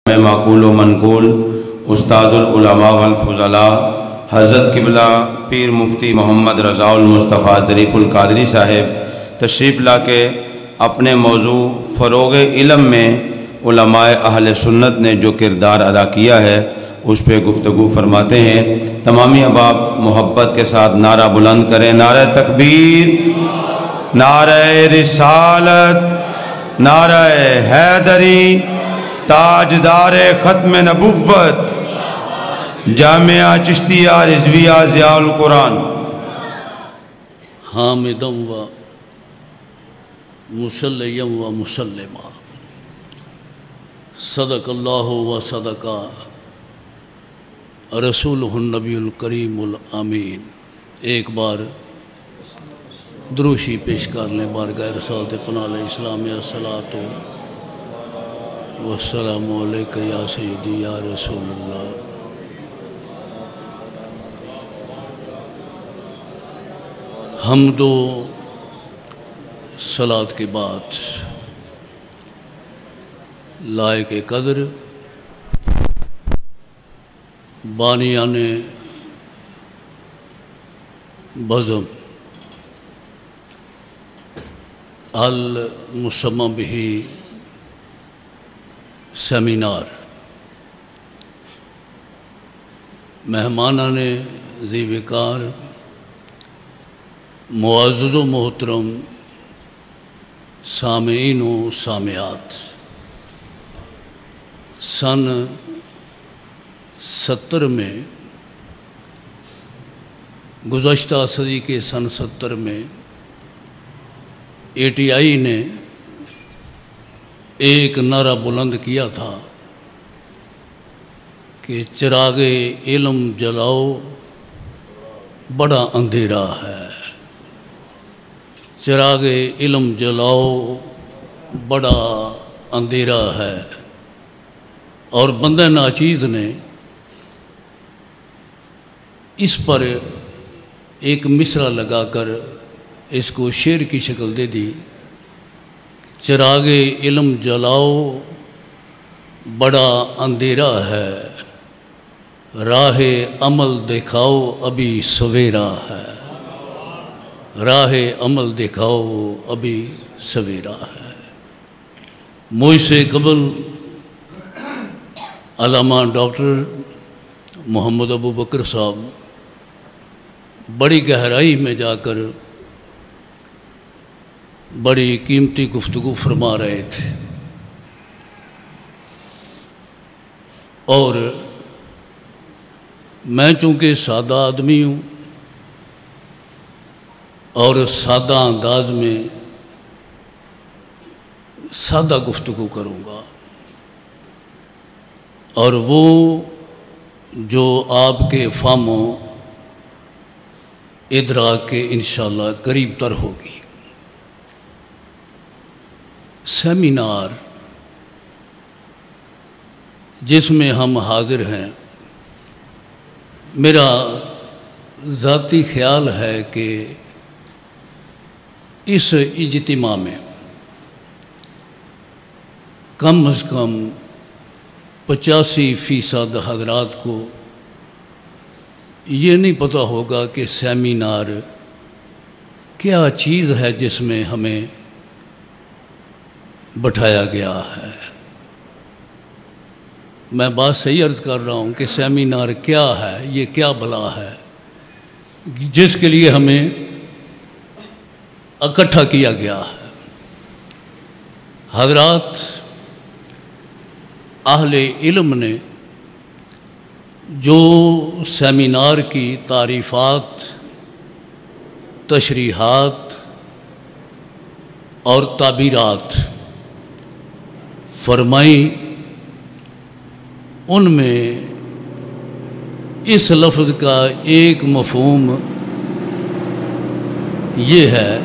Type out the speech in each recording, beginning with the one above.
میں معقول و منقول استاد العلماء والفضلاء حضرت قبلہ پیر مفتی محمد رضا المصطفیٰ ظریف القادری صاحب تشریف لا کے اپنے موضوع فروغ علم میں علماء اہل سنت نے جو کردار ادا کیا ہے اس پہ گفتگو فرماتے ہیں۔ تمامی احباب محبت کے ساتھ نعرہ بلند کریں، نعرہ تکبیر، نعرہ رسالت، نعرہ حیدری، تاجدار ختم نبوت، جامعہ چشتیہ رضویہ ضیاء القرآن۔ حامداً و مصلیاً و مسلما، صدق اللہ و صدق رسولہ النبی الکریم الامین۔ ایک بار دروشی پیش کر لیں بارگاہ رسالت پناہ علیہ السلام، الصلاۃ والسلام علیک یا سیدی یا رسول اللہ۔ حمد و صلاۃ کے بعد لائق قدر بانیان بزم المسمى به سیمینار، مہمانان ذی وقار، معزز و محترم سامعین و سامعات، سن 70 میں، گزشتہ صدی کے سن 70 میں ATI نے ایک نعرہ بلند کیا تھا کہ چراغ علم جلاؤ بڑا اندھیرا ہے، چراغ علم جلاؤ بڑا اندھیرا ہے۔ اور بندہ ناچیز نے اس پر ایک مصرع لگا کر اس کو شعر کی شکل دے دی، چراغ علم جلاؤ بڑا اندھیرا ہے، راہ عمل دکھاؤ ابھی سویرا ہے، راہ عمل دکھاؤ ابھی سویرا ہے۔ مجھ سے قبل علامہ ڈاکٹر محمد ابو بکر صاحب بڑی گہرائی میں جا کر بڑی قیمتی گفتگو فرما رہے تھے، اور میں چونکہ سادہ آدمی ہوں اور سادہ انداز میں سادہ گفتگو کروں گا، اور وہ جو آپ کے فہم و ادراک کے انشاءاللہ قریب تر ہوگی۔ سیمینار جس میں ہم حاضر ہیں، میرا ذاتی خیال ہے کہ اس اجتماع میں کم از کم 85% حضرات کو یہ نہیں پتہ ہوگا کہ سیمینار کیا چیز ہے جس میں ہمیں بٹھایا گیا ہے۔ میں بات صحیح عرض کر رہا ہوں کہ سیمینار کیا ہے، یہ کیا بلا ہے جس کے لیے ہمیں اکٹھا کیا گیا ہے۔ حضرات اہل علم نے جو سیمینار کی تعریفات، تشریحات اور تعبیرات فرمائی، ان میں اس لفظ کا ایک مفہوم یہ ہے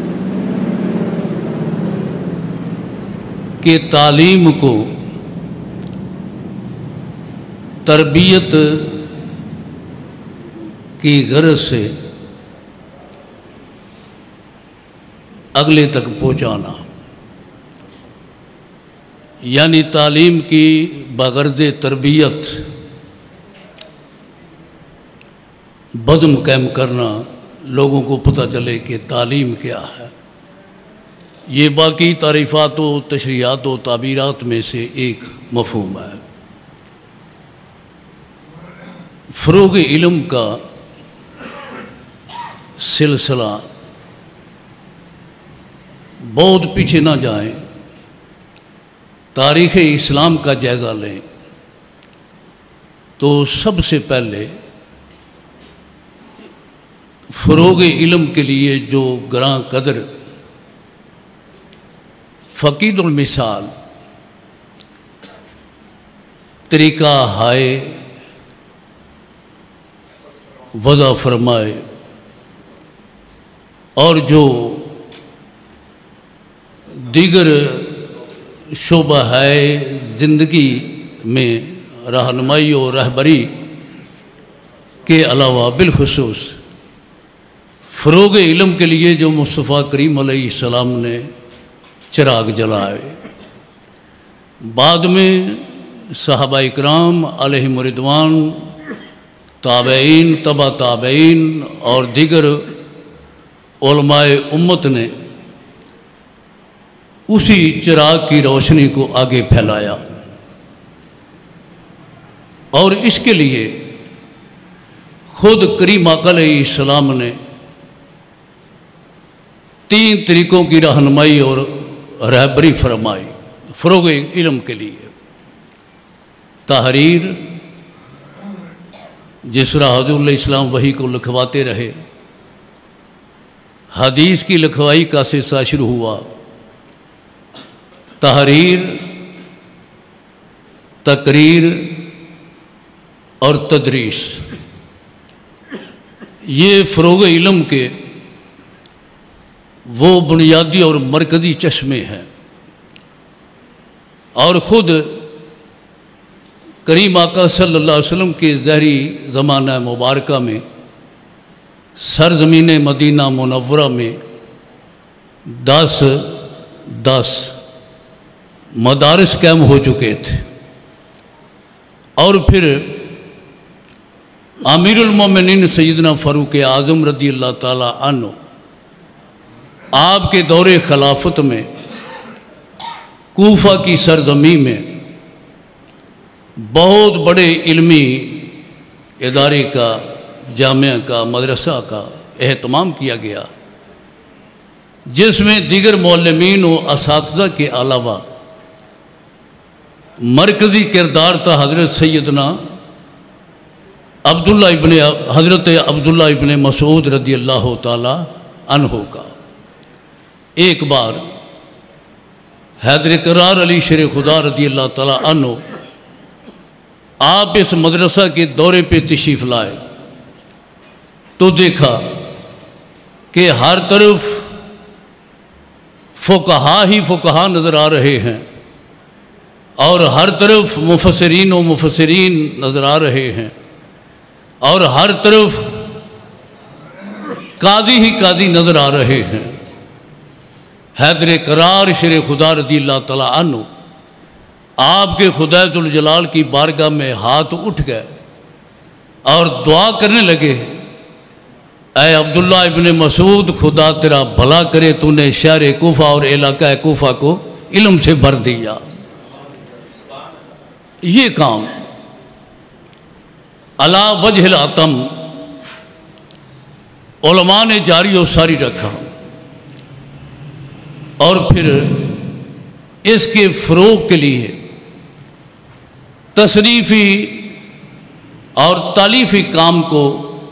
کہ تعلیم کو تربیت کی غرض سے اگلے تک پہنچانا۔ یعنی تعلیم کی بغرض تربیت بدم قائم کرنا، لوگوں کو پتہ چلے کہ تعلیم کیا ہے۔ یہ باقی تعریفات و تشریحات و تعبیرات میں سے ایک مفہوم ہے۔ فروغ علم کا سلسلہ بہت پیچھے نہ جائیں، تاریخ اسلام کا جائزہ لیں تو سب سے پہلے فروغ علم کے لیے جو گراں قدر فقید المثال طریقہ ہائے وضع فرمائے اور جو دیگر شعبہ ہے زندگی میں رہنمائی اور رہبری کے علاوہ بالخصوص فروغ علم کے لیے جو مصطفیٰ کریم علیہ السلام نے چراغ جلائے، بعد میں صحابہ اکرام علیہم رضوان، تابعین، تبع تابعین اور دیگر علماء امت نے اسی چراغ کی روشنی کو آگے پھیلایا، اور اس کے لیے خود کریم آقا علیہ السلام نے 3 طریقوں کی رہنمائی اور رہبری فرمائی فروغ علم کے لیے۔ تحریر، جس طرح حضور علیہ السلام وحی کو لکھواتے رہے، حدیث کی لکھوائی کا سلسلہ شروع ہوا، تحریر، تقریر اور تدریس، یہ فروغ علم کے وہ بنیادی اور مرکزی چشمے ہیں، اور خود کریم آقا صلی اللہ علیہ وسلم کے ظہری زمانہ مبارکہ میں سرزمین مدینہ منورہ میں 10 مدارس قائم ہو چکے تھے، اور پھر امیر المومنین سیدنا فاروق اعظم رضی اللہ تعالی عنہ آپ کے دور خلافت میں کوفہ کی سرزمین میں بہت بڑے علمی ادارے کا، جامعہ کا، مدرسہ کا اہتمام کیا گیا، جس میں دیگر معلمین و اساتذہ کے علاوہ مرکزی کردار تھا حضرت سیدنا حضرت عبداللہ ابن مسعود رضی اللہ تعالی عنہ کا۔ ایک بار حیدر کرار علی شیر خدا رضی اللہ تعالی عنہ آپ اس مدرسہ کے دورے پہ تشریف لائے تو دیکھا کہ ہر طرف فقہا ہی فقہا نظر آ رہے ہیں، اور ہر طرف مفسرین و مفسرین نظر آ رہے ہیں، اور ہر طرف قاضی ہی قاضی نظر آ رہے ہیں۔ حیدر کرار شیر خدا رضی اللہ تعالی عنہ آپ کے خدائے ذوالجلال کی بارگاہ میں ہاتھ اٹھ گئے اور دعا کرنے لگے، اے عبداللہ ابن مسعود، خدا تیرا بھلا کرے، تو نے شہر کوفہ اور علاقہ کوفہ کو علم سے بھر دیا۔ یہ کام علی وجہ الاتم علماء نے جاری و ساری رکھا، اور پھر اس کے فروغ کے لیے تصنیفی اور تالیفی کام کو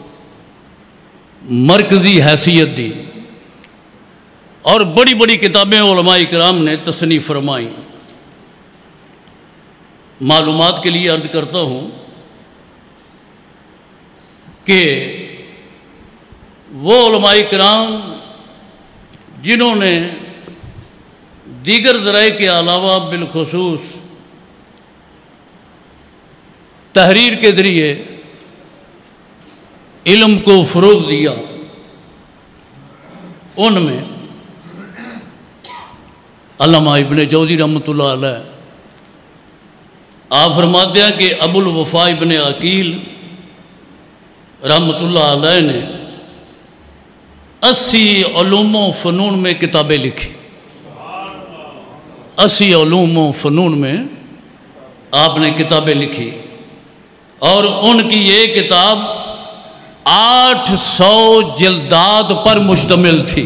مرکزی حیثیت دی، اور بڑی بڑی کتابیں علماء کرام نے تصنیف فرمائیں۔ معلومات کے لیے عرض کرتا ہوں کہ وہ علماء کرام جنہوں نے دیگر ذرائع کے علاوہ بالخصوص تحریر کے ذریعے علم کو فروغ دیا، ان میں علامہ ابن جوزی رحمۃ اللہ علیہ، آپ فرماتے ہیں کہ ابو الوفا ابن عقیل رحمۃ اللہ علیہ نے 80 علوم و فنون میں کتابیں لکھی. 80 علوم و فنون میں آپ نے کتابیں لکھی اور ان کی یہ کتاب 800 جلدات پر مشتمل تھی.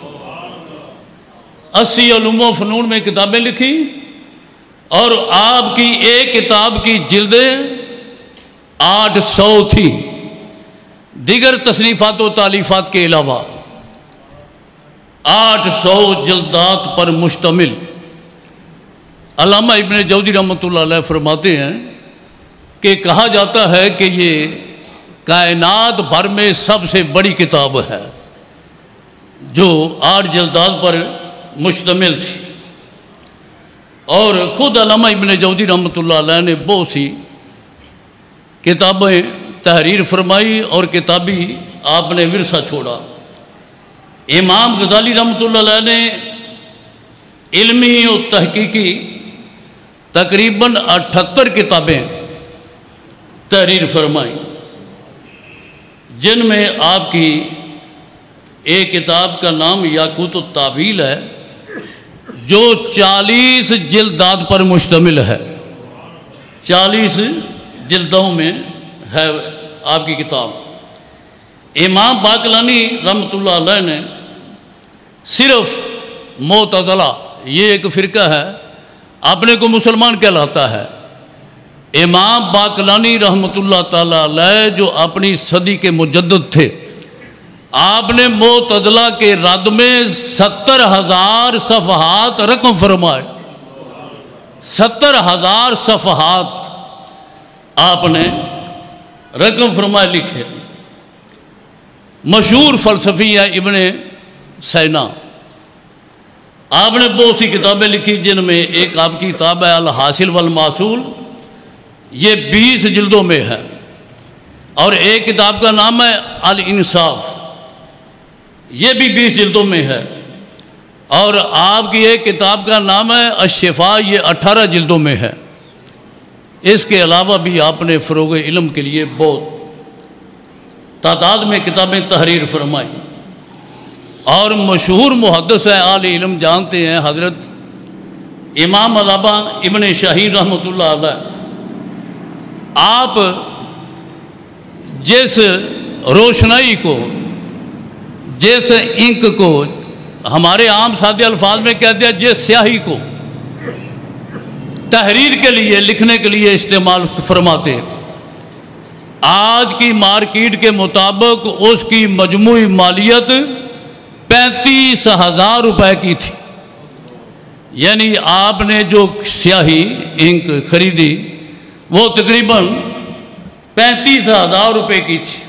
80 علوم و فنون میں کتابیں لکھی اور آپ کی ایک کتاب کی جلدیں 800 تھی، دیگر تصنیفات و تالیفات کے علاوہ 800 جلدات پر مشتمل. علامہ ابن جوزی رحمۃ اللہ علیہ فرماتے ہیں کہ کہا جاتا ہے کہ یہ کائنات بھر میں سب سے بڑی کتاب ہے جو 8 جلدات پر مشتمل تھی. اور خود علامہ ابن جوزی رحمۃ اللہ علیہ نے بہت سی کتابیں تحریر فرمائی اور کتابی آپ نے ورثہ چھوڑا. امام غزالی رحمۃ اللہ علیہ نے علمی و تحقیقی تقریباً 78 کتابیں تحریر فرمائی، جن میں آپ کی ایک کتاب کا نام یاقوت التاویل ہے جو 40 جلدات پر مشتمل ہے. 40 جلدوں میں ہے آپ کی کتاب. امام باقلانی رحمۃ اللہ علیہ نے صرف معتزلہ، یہ ایک فرقہ ہے اپنے کو مسلمان کہلاتا ہے، امام باقلانی رحمۃ اللہ تعالی علیہ جو اپنی صدی کے مجدد تھے، آپ نے معتزلہ کے رد میں 70,000 صفحات رقم فرمائے. 70,000 صفحات آپ نے رقم فرمائے لکھے. مشہور فلسفی ہے ابن سینا، آپ نے بہت سی کتابیں لکھی، جن میں ایک آپ کی کتاب ہے الحاصل والمحصول، یہ 20 جلدوں میں ہے، اور ایک کتاب کا نام ہے الانصاف، یہ بھی 20 جلدوں میں ہے، اور آپ کی ایک کتاب کا نام ہے الشفاء، یہ 18 جلدوں میں ہے. اس کے علاوہ بھی آپ نے فروغ علم کے لیے بہت تعداد میں کتابیں تحریر فرمائی. اور مشہور محدث ہیں، اہل علم جانتے ہیں، حضرت امام علامہ ابن شاہین رحمۃ اللہ علیہ. آپ جس روشنائی کو، جس انک کو، ہمارے عام سادے الفاظ میں کہتے ہیں جس سیاہی کو تحریر کے لیے، لکھنے کے لیے استعمال فرماتے، آج کی مارکیٹ کے مطابق اس کی مجموعی مالیت 35,000 روپے کی تھی. یعنی آپ نے جو سیاہی انک خریدی وہ تقریباً 35,000 روپے کی تھی.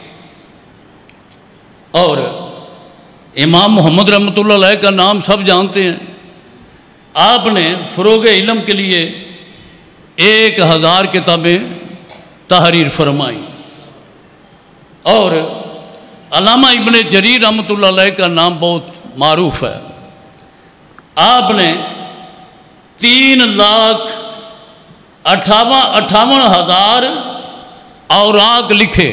اور امام محمد رحمۃ اللہ علیہ کا نام سب جانتے ہیں. آپ نے فروغ علم کے لیے 1,000 کتابیں تحریر فرمائی. اور علامہ ابن جریر رحمۃ اللہ علیہ کا نام بہت معروف ہے. آپ نے 3,58,000 اوراق لکھے.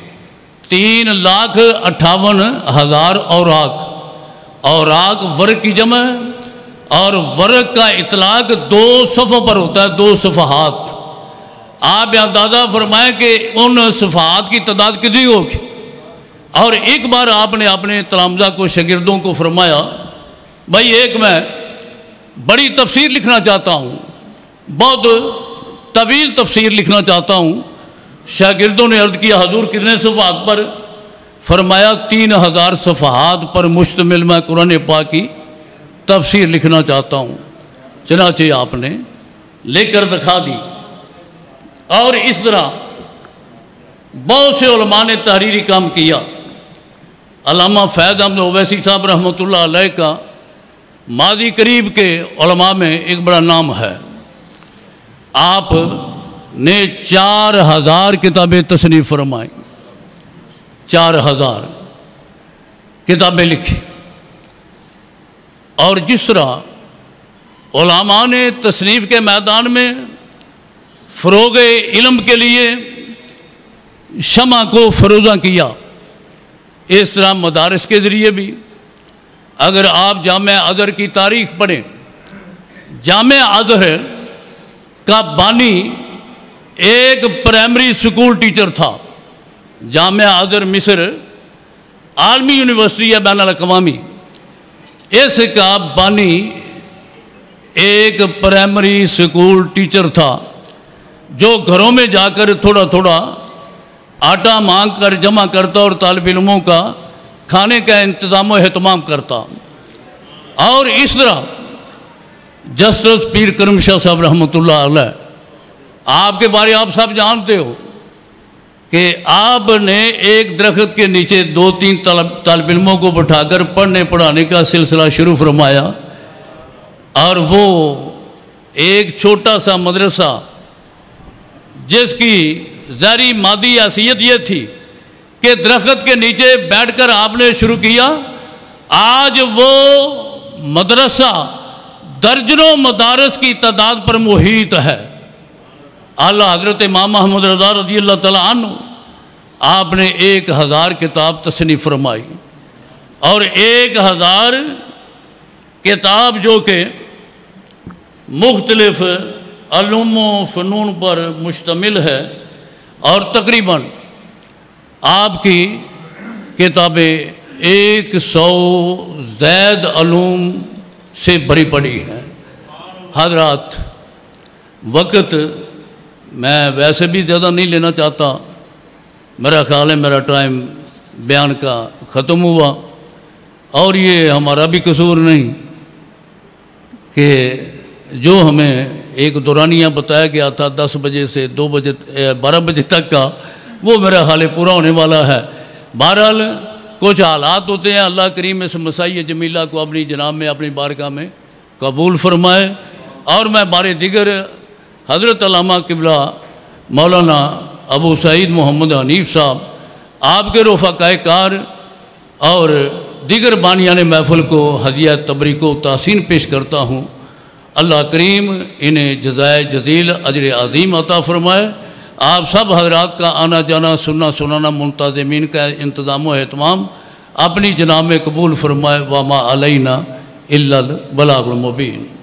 3,58,000 اوراق ورق کی جمع، اور ورق کا اطلاق 2 صفحوں پر ہوتا ہے، 2 صفحات. آپ اندازہ فرمائیں کہ ان صفحات کی تعداد کتنی ہوگی. اور ایک بار آپ نے اپنے تلامذہ کو، شاگردوں کو فرمایا، بھائی ایک میں بڑی تفسیر لکھنا چاہتا ہوں، بہت طویل تفسیر لکھنا چاہتا ہوں. شاگردوں نے عرض کیا حضور کتنے صفحات پر؟ فرمایا 3,000 صفحات پر مشتمل میں قرآن پاک کی تفسیر لکھنا چاہتا ہوں. چنانچہ آپ نے لے کر دکھا دی. اور اس طرح بہت سے علماء نے تحریری کام کیا. علامہ فیض احمد اویسی صاحب رحمۃ اللہ علیہ کا ماضی قریب کے علماء میں ایک بڑا نام ہے. آپ نے 4,000 کتابیں تصنیف فرمائیں، 4,000 کتابیں لکھی. اور جس طرح علماء نے تصنیف کے میدان میں فروغ علم کے لیے شمع کو فروزاں کیا۔ اس طرح مدارس کے ذریعے بھی اگر آپ جامعہ ازہر کی تاریخ پڑھیں، جامعہ ازہر کا بانی ایک پرائمری سکول ٹیچر تھا۔ جامعہ ازہر مصر عالمی یونیورسٹی ہے بین الاقوامی، اس کا بانی ایک پرائمری سکول ٹیچر تھا جو گھروں میں جا کر تھوڑا تھوڑا آٹا مانگ کر جمع کرتا اور طالب علموں کا کھانے کا انتظام و اہتمام کرتا۔ اور اس طرح جسٹس پیر کرم شاہ صاحب رحمۃ اللہ علیہ، آپ کے بارے آپ سب جانتے ہو کہ آپ نے ایک درخت کے نیچے 2-3 طالب علموں کو بٹھا کر پڑھنے پڑھانے کا سلسلہ شروع فرمایا، اور وہ ایک چھوٹا سا مدرسہ جس کی ظاہری مادی حیثیت یہ تھی کہ درخت کے نیچے بیٹھ کر آپ نے شروع کیا، آج وہ مدرسہ درجنوں مدارس کی تعداد پر محیط ہے۔ اعلیٰ حضرت امام محمد رضا رضی اللہ تعالیٰ عنہ آپ نے 1000 کتاب تصنیف فرمائی، اور 1000 کتاب جو کہ مختلف علوم و فنون پر مشتمل ہے، اور تقریباً آپ کی کتابیں 100 زائد علوم سے بھری پڑی ہیں۔ حضرات، وقت میں ویسے بھی زیادہ نہیں لینا چاہتا، میرا خیال ہے میرا ٹائم بیان کا ختم ہوا، اور یہ ہمارا بھی قصور نہیں کہ جو ہمیں ایک دورانیہ بتایا گیا تھا 10 بجے سے 12 بجے تک کا، وہ میرا حال پورا ہونے والا ہے۔ بہرحال کچھ حالات ہوتے ہیں، اللہ کریم اس مسائی جمیلہ کو اپنی جناب میں اپنی بارگاہ میں قبول فرمائے، اور میں بار دیگر حضرت علامہ قبلہ مولانا ابو سعید محمد حنیف صاحب، آپ کے رفقائے کار اور دیگر بانیان محفل کو ہدیہ تبریک و تحسین پیش کرتا ہوں۔ اللہ کریم انہیں جزائے جزیل اجر عظیم عطا فرمائے۔ آپ سب حضرات کا آنا جانا سننا سنانا منتظمین کا انتظام و اہتمام اپنی جناب میں قبول فرمائے۔ وما علینا الا البلاغ المبین۔